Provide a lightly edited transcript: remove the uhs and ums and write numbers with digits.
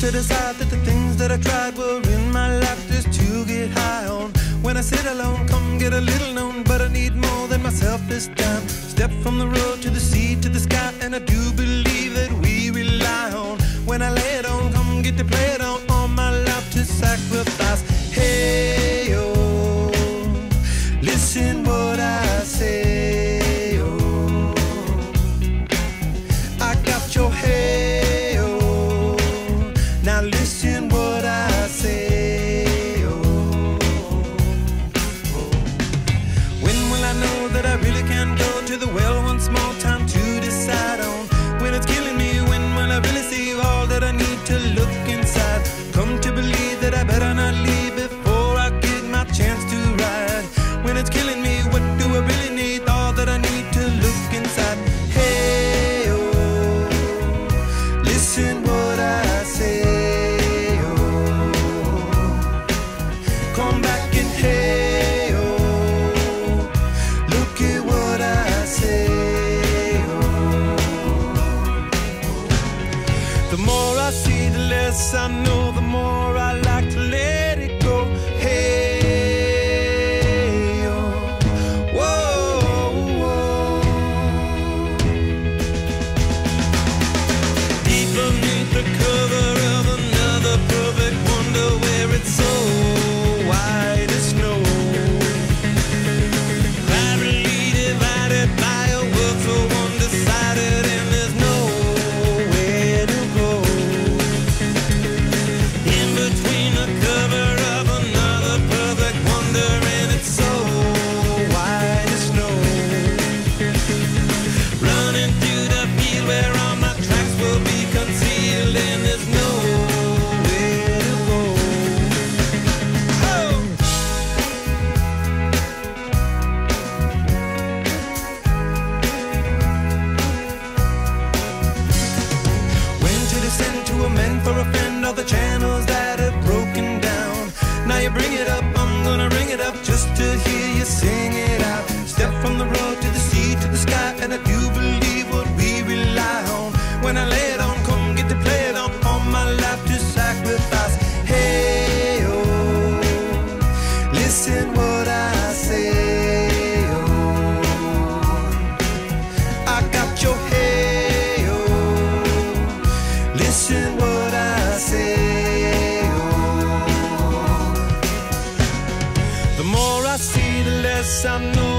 to decide that the things that I tried were in my life just to get high on. When I sit alone, come get a little known, but I need more than myself this time. Step from the road to the sea to the sky, and I do believe that we rely on. When I lay it on, come get to play it on, all my life to sacrifice. Hey, oh, listen what I say, oh, I got your hey, oh, now listen what I say, oh, when will I know that I really can go to the well once more? Time to decide on when it's killing me. When will I really see all that I need to look inside? Come to believe that I better not leave before I get my chance to ride. When it's killing me, what do I really need? All that I need to look inside. Hey, oh, listen what I say, oh, come back and hey, oh, look at what I say, oh. The more I see, the less I know, the more I like to let it go. Hey, oh, whoa, whoa. Deep beneath the cover of another perfect wonder, where it's so white as snow, privately divided by a world so undecided, and there's nowhere to go. In between the cover of another perfect wonder, and it's so white as snow, running through the field where all my tracks will be concealed, and there's nowhere to go. Oh! When to descend to amend for a friend all the channels that have broken down. Now you bring it up, I'm gonna ring it up just to hear you sing it out. Step from the road to the sea to the sky, and I do believe what we rely on. When I lay it on, come get to play it on, all my life to sacrifice. Hey, oh, listen what I say, oh, I got your hey, oh, listen what I say, oh. The more I see, the less I know,